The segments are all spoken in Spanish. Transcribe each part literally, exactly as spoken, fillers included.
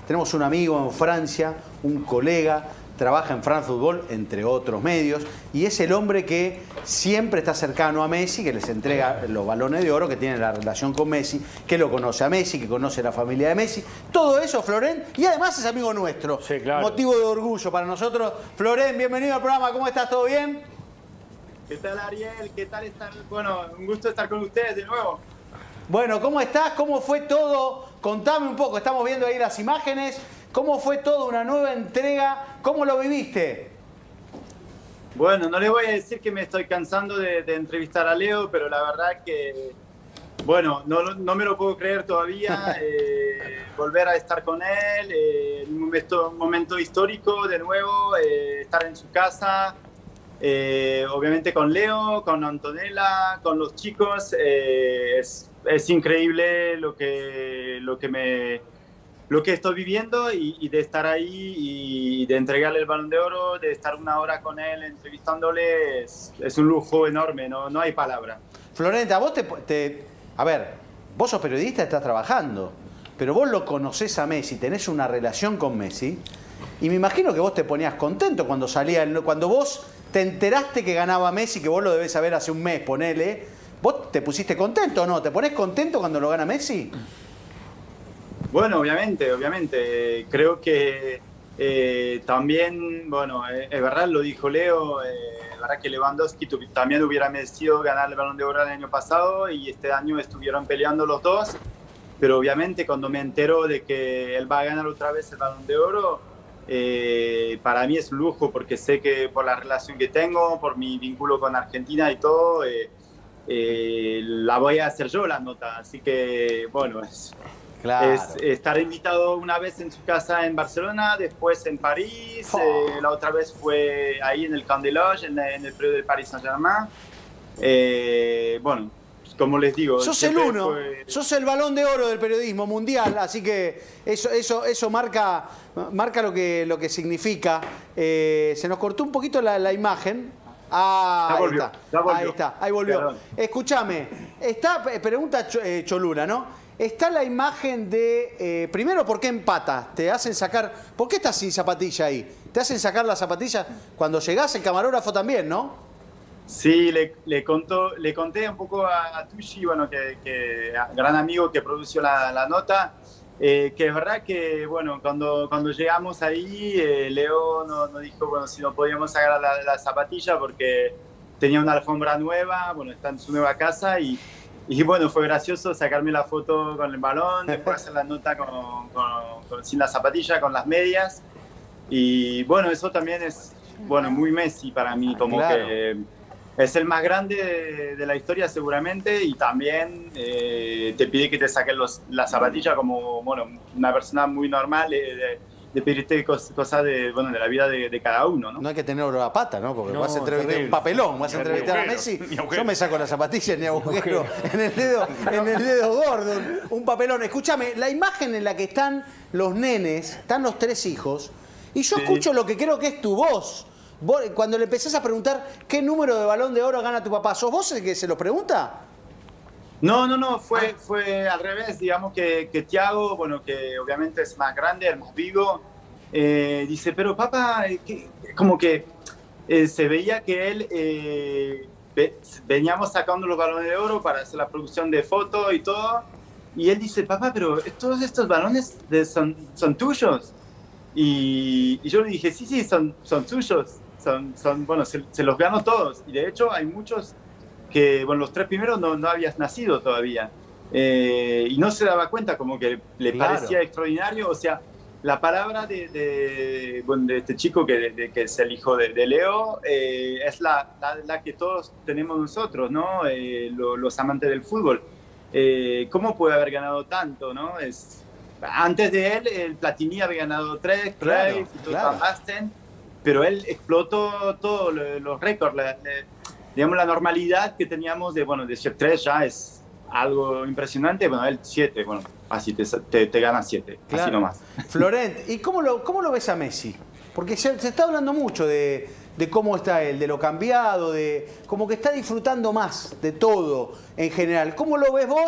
tenemos un amigo en Francia, un colega, trabaja en France Football, entre otros medios, y es el hombre que siempre está cercano a Messi, que les entrega los balones de oro, que tiene la relación con Messi, que lo conoce a Messi, que conoce a la familia de Messi. Todo eso, Florent, y además es amigo nuestro. Sí, claro. Motivo de orgullo para nosotros. Florent, bienvenido al programa. ¿Cómo estás? ¿Todo bien? ¿Qué tal, Ariel? ¿Qué tal estar? Bueno, un gusto estar con ustedes de nuevo. Bueno, ¿cómo estás? ¿Cómo fue todo? Contame un poco. Estamos viendo ahí las imágenes. ¿Cómo fue todo? Una nueva entrega. ¿Cómo lo viviste? Bueno, no les voy a decir que me estoy cansando de, de entrevistar a Leo, pero la verdad que, bueno, no, no me lo puedo creer todavía. Eh, volver a estar con él, eh, un, momento, un momento histórico de nuevo, eh, estar en su casa, eh, obviamente con Leo, con Antonella, con los chicos. Eh, es, es increíble lo que, lo que me... lo que estoy viviendo y, y de estar ahí y de entregarle el Balón de Oro, de estar una hora con él entrevistándole, es, es un lujo enorme, no, no hay palabra. Florenta, vos te, te... A ver, vos sos periodista, estás trabajando, pero vos lo conocés a Messi, tenés una relación con Messi, y me imagino que vos te ponías contento cuando salía, el, cuando vos te enteraste que ganaba Messi, que vos lo debés saber hace un mes, ponele, ¿vos te pusiste contento o no? ¿Te ponés contento cuando lo gana Messi? Bueno, obviamente, obviamente. Creo que eh, también, bueno, eh, es verdad, lo dijo Leo, eh, es verdad que Lewandowski también hubiera merecido ganar el Balón de Oro el año pasado y este año estuvieron peleando los dos, pero obviamente cuando me entero de que él va a ganar otra vez el Balón de Oro, eh, para mí es un lujo porque sé que por la relación que tengo, por mi vínculo con Argentina y todo, eh, eh, la voy a hacer yo la nota, así que, bueno, es... Claro. Es estar invitado una vez en su casa en Barcelona, después en París, oh. eh, la otra vez fue ahí en el Camp de Loge, en, en el predio del Paris Saint-Germain. Eh, bueno, como les digo... Sos el uno, fue... sos el Balón de Oro del periodismo mundial, así que eso, eso, eso marca, marca lo, que, lo que significa. Eh, se nos cortó un poquito la, la imagen. Ah, ahí, volvió, está. ahí está, ahí volvió. Perdón. Escúchame, está, pregunta Cholula, ¿no? Está la imagen de, eh, primero, ¿por qué empata? Te hacen sacar, ¿por qué estás sin zapatilla ahí? ¿Te hacen sacar la zapatilla cuando llegás? El camarógrafo también, ¿no? Sí, le, le, contó, le conté un poco a, a Tucci, bueno, que, que gran amigo que produjo la, la nota, eh, que es verdad que, bueno, cuando, cuando llegamos ahí, eh, Leo nos no dijo, bueno, si no podíamos sacar la, la zapatilla porque tenía una alfombra nueva, bueno, está en su nueva casa y... Y bueno, fue gracioso sacarme la foto con el balón, después hacer la nota con, con, con, sin la zapatilla, con las medias. Y bueno, eso también es, bueno, muy Messi para mí, como claro. que es el más grande de, de la historia seguramente y también eh, te pide que te saques los, la zapatilla como, bueno, una persona muy normal de, de, de pedirte cosas cosa de, bueno, de la vida de, de cada uno, ¿no? No hay que tener oro a pata, ¿no? Porque no, vas a entrevistar un papelón, vas a entrevistar a Messi, yo me saco la zapatilla ni agujero en el dedo, en el dedo gordo, un papelón. Escúchame, la imagen en la que están los nenes, están los tres hijos, y yo sí. escucho lo que creo que es tu voz. Vos, cuando le empezás a preguntar qué número de Balón de Oro gana tu papá, ¿sos vos el que se lo pregunta? No, no, no, fue, fue al revés, digamos que, que Thiago, bueno, que obviamente es más grande, el más vivo, eh, dice, pero papá, ¿qué? Como que eh, se veía que él, eh, ve, veníamos sacando los balones de oro para hacer la producción de fotos y todo, y él dice, papá, pero todos estos balones de, son, son tuyos, y, y yo le dije, sí, sí, son, son tuyos, son, son, bueno, se, se los gano todos, y de hecho hay muchos que, bueno, los tres primeros no, no habías nacido todavía. Eh, y no se daba cuenta, como que le claro. parecía extraordinario. O sea, la palabra de, de, bueno, de este chico que, de, que es el hijo de, de Leo eh, es la, la, la que todos tenemos nosotros, ¿no? Eh, lo, los amantes del fútbol. Eh, ¿Cómo puede haber ganado tanto, no? Es, antes de él, el Platini había ganado tres, claro, Cruyff y claro. Basten, pero él explotó todos los récords. La, la, digamos, la normalidad que teníamos de, bueno, de ser tres ya es algo impresionante. Bueno, él siete, bueno, así te, te, te gana siete, claro. así nomás. Florent, ¿y cómo lo, cómo lo ves a Messi? Porque se, se está hablando mucho de, de cómo está él, de lo cambiado, de como que está disfrutando más de todo en general. ¿Cómo lo ves vos?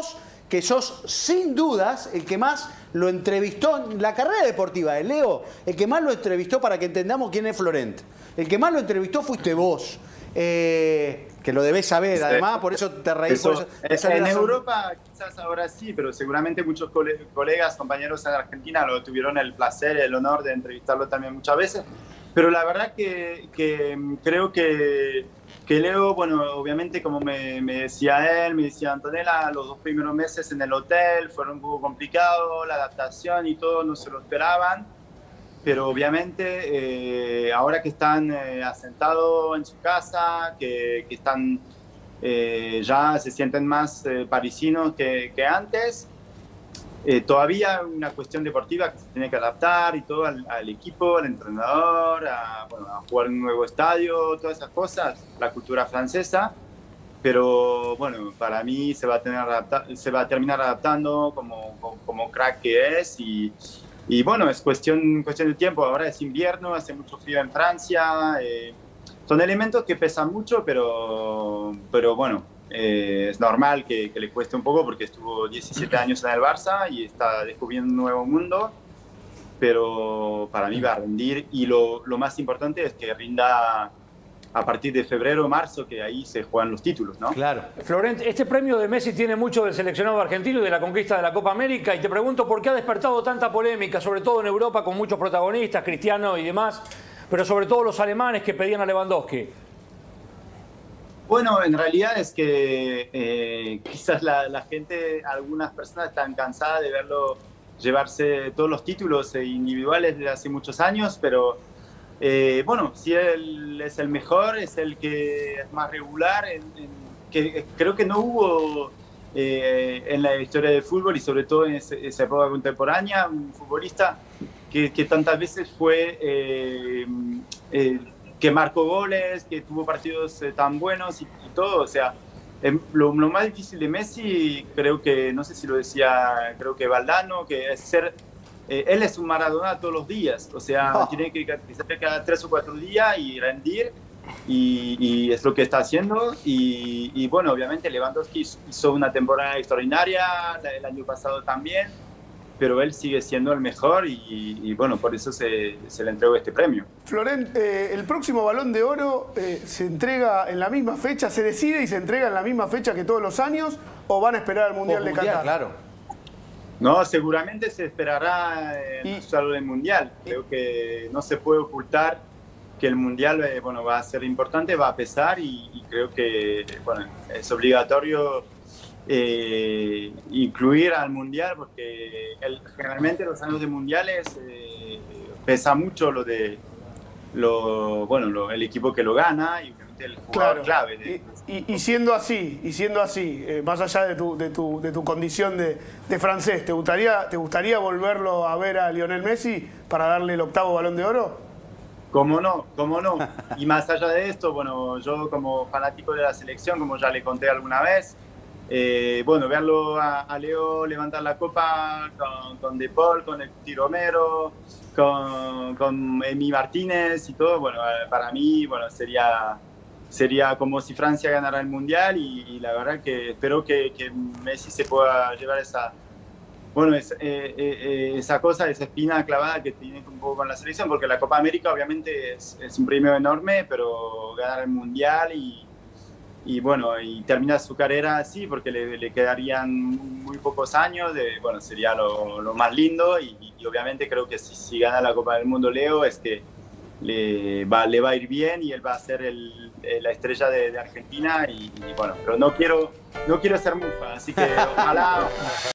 que sos sin dudas el que más lo entrevistó en la carrera deportiva de Leo, el que más lo entrevistó para que entendamos quién es Florent. El que más lo entrevistó fuiste vos. Eh, que lo debés saber, además, por eso te reís. Eso, por eso, en Europa quizás ahora sí, pero seguramente muchos colegas, compañeros en Argentina lo tuvieron el placer, el honor de entrevistarlo también muchas veces. Pero la verdad que, que creo que, que Leo, bueno, obviamente como me, me decía él, me decía Antonella, los dos primeros meses en el hotel fueron un poco complicados, la adaptación y todo no se lo esperaban. Pero obviamente eh, ahora que están eh, asentados en su casa, que, que están eh, ya se sienten más eh, parisinos que, que antes, eh, todavía una cuestión deportiva que se tiene que adaptar y todo al, al equipo, al entrenador, a, bueno, a jugar en un nuevo estadio, todas esas cosas, la cultura francesa. Pero bueno, para mí se va a, tener adapta se va a terminar adaptando como, como, como crack que es y... Y bueno, es cuestión, cuestión de tiempo. Ahora es invierno, hace mucho frío en Francia. Eh, son elementos que pesan mucho, pero, pero bueno, eh, es normal que, que le cueste un poco porque estuvo diecisiete años en el Barça y está descubriendo un nuevo mundo. Pero para mí va a rendir y lo, lo más importante es que rinda a partir de febrero o marzo, que ahí se juegan los títulos, ¿no? Claro. Florent, este premio de Messi tiene mucho del seleccionado argentino y de la conquista de la Copa América, y te pregunto por qué ha despertado tanta polémica, sobre todo en Europa, con muchos protagonistas, Cristiano y demás, pero sobre todo los alemanes que pedían a Lewandowski. Bueno, en realidad es que eh, quizás la, la gente, algunas personas están cansadas de verlo llevarse todos los títulos individuales desde hace muchos años, pero Eh, bueno, si él es el mejor, es el que es más regular, en, en, que creo que no hubo eh, en la historia del fútbol y sobre todo en ese, esa época contemporánea un futbolista que, que tantas veces fue, eh, eh, que marcó goles, que tuvo partidos eh, tan buenos y, y todo, o sea, eh, lo, lo más difícil de Messi, creo que, no sé si lo decía, creo que Valdano, que es ser... Eh, él es un Maradona todos los días, o sea, oh. tiene que caracterizar cada tres o cuatro días y rendir, y, y es lo que está haciendo. Y, y bueno, obviamente Lewandowski hizo una temporada extraordinaria, el año pasado también, pero él sigue siendo el mejor y, y bueno, por eso se, se le entregó este premio. Florent, eh, el próximo Balón de Oro eh, se entrega en la misma fecha, se decide y se entrega en la misma fecha que todos los años, ¿o van a esperar al Mundial de Qatar? Claro. No, seguramente se esperará en y, solo el Mundial. Creo que no se puede ocultar que el Mundial eh, bueno, va a ser importante, va a pesar y, y creo que bueno, es obligatorio eh, incluir al Mundial porque el, generalmente los años de Mundiales eh, pesa mucho lo de lo, bueno, lo, el equipo que lo gana y el jugador claro. clave. De, y, y, y siendo así, y siendo así, eh, más allá de tu, de tu, de tu condición de, de francés, ¿te gustaría, ¿te gustaría volverlo a ver a Lionel Messi para darle el octavo Balón de Oro? ¿Cómo no? ¿Cómo no? Y más allá de esto, bueno, yo como fanático de la selección, como ya le conté alguna vez, eh, bueno, verlo a, a Leo levantar la copa con, con De Paul, con el Cuti Romero, con, con Emi Martínez y todo, bueno, para mí, bueno, sería... Sería como si Francia ganara el Mundial y, y la verdad que espero que, que Messi se pueda llevar esa, bueno, es, eh, eh, esa cosa, esa espina clavada que tiene un poco con la selección, porque la Copa América obviamente es, es un premio enorme, pero ganar el Mundial y, y bueno, y terminar su carrera así, porque le, le quedarían muy pocos años, de, bueno, sería lo, lo más lindo y, y obviamente creo que si, si gana la Copa del Mundo Leo es que Le va, le va a ir bien y él va a ser el, la estrella de, de Argentina y, y bueno, pero no quiero, no quiero ser mufa, así que ojalá...